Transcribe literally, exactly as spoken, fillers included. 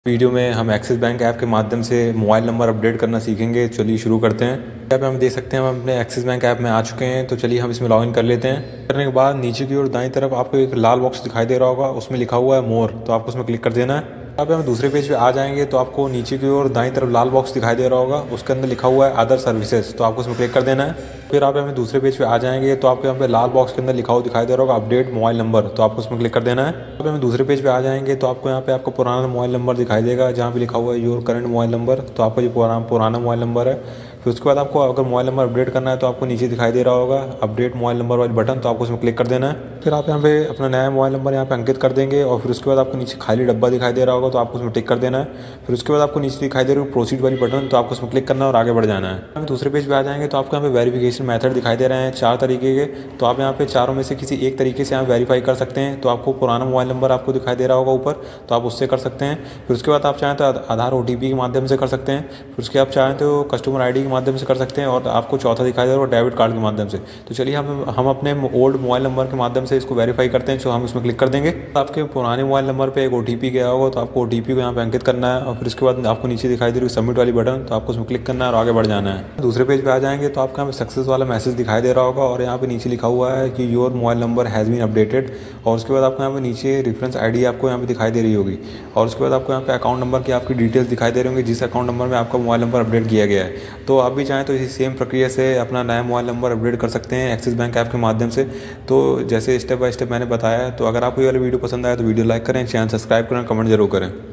Video में हम axis bank app के माध्यम से मोबाइल नंबर अपडेट करना सीखेंगे। चलिए शुरू करते हैं। यहाँ पे हम देख सकते हैं हम अपने एक्सिस बैंक ऐप में आ चुके हैं। तो चलिए हम इसमें लॉगिन कर लेते हैं। करने के बाद नीचे की ओर दाईं तरफ आपको एक लाल बॉक्स दिखाई दे रहा होगा, उसमें लिखा हुआ है मोर, तो आपको उसमें क्लिक कर देना है। यहाँ पे हम दूसरे पेज पे आ जाएंगे तो आपको नीचे की ओर दाईं तरफ लाल बॉक्स दिखाई दे रहा होगा, उसके अंदर लिखा हुआ है अदर सर्विसेज, तो आपको उसमें क्लिक कर देना है। फिर आप हमें दूसरे पेज पे आ जाएंगे तो आपको यहाँ पे लाल बॉक्स के अंदर लिखा हुआ दिखाई दे रहा होगा अपडेट मोबाइल नंबर, तो आपको उसमें क्लिक कर देना है। अब हमें दूसरे पेज पे आ जाएंगे तो आपको यहाँ पे आपको पुराना मोबाइल नंबर दिखाई देगा, जहाँ पे लिखा हुआ है योर करंट मोबाइल नंबर, तो आपका जो पुराना पुराना मोबाइल नंबर है। फिर उसके बाद आपको अगर मोबाइल नंबर अपडेट करना है तो आपको नीचे दिखाई दे रहा होगा अपडेट मोबाइल नंबर वाली बटन, तो आपको उसमें क्लिक कर देना है। फिर आप यहाँ पे अपना नया मोबाइल नंबर यहाँ पे अंकित कर देंगे और फिर उसके बाद आपको नीचे खाली डब्बा दिखाई दे रहा होगा, तो आपको उसमें टिक कर देना है। फिर उसके बाद आपको नीचे दिखाई दे रही है प्रोसीड वाली बटन, तो आपको उसमें क्लिक करना है और आगे बढ़ जाना है। हम दूसरे पेज पे आ जाएंगे तो आपको यहाँ पे वेरिफिकेशन मेथड दिखाई दे रहे हैं चार तरीके के, तो आप यहाँ पे चारों में से किसी एक तरीके से यहाँ वेरीफाई कर सकते हैं। तो आपको पुराना मोबाइल नंबर आपको दिखाई दे रहा होगा ऊपर, तो आप उससे कर सकते हैं। फिर उसके बाद आप चाहें तो आधार ओ टी पी के माध्यम से कर सकते हैं। फिर उसके आप चाहें तो कस्टमर आई डी के माध्यम से कर सकते हैं और आपको चौथा दिखाई दे रहा है डेबिट कार्ड के माध्यम से। तो चलिए हम हम अपने ओल्ड मोबाइल नंबर के माध्यम से इसको वेरीफाई करते हैं, तो हम इसमें क्लिक कर देंगे। आपके पुराने मोबाइल नंबर पे एक ओटीपी गया होगा, तो आपको ओटीपी को यहाँ पे अंकित करना है और फिर उसके बाद आपको नीचे दिखाई दे रही है सबमिट वाली बटन, तो आपको उसमें क्लिक करना है और आगे बढ़ जाना है। दूसरे पेज पे आ जाएंगे तो आपको यहाँ पे सक्सेस वाला मैसेज दिखाई दे रहा होगा और यहाँ पे नीचे लिखा हुआ है कि your mobile number has been updated, और उसके बाद आपको यहाँ पे नीचे रेफरेंस आईडी आपको यहाँ पे दिखाई दे रही होगी और उसके बाद आपको यहाँ पे अकाउंट नंबर की आपकी डिटेल्स दिखाई दे रही होंगी, जिस अकाउंट नंबर में आपका मोबाइल नंबर अपडेट किया गया है। तो आप भी चाहें तो इसी सेम प्रक्रिया से अपना नया मोबाइल नंबर अपडेट कर सकते हैं एक्सिस बैंक ऐप के माध्यम से। तो जैसे स्टेप बाय स्टेप मैंने बताया है। तो अगर आपको ये वाली वीडियो पसंद आया तो वीडियो लाइक करें, चैनल सब्सक्राइब करें, कमेंट जरूर करें।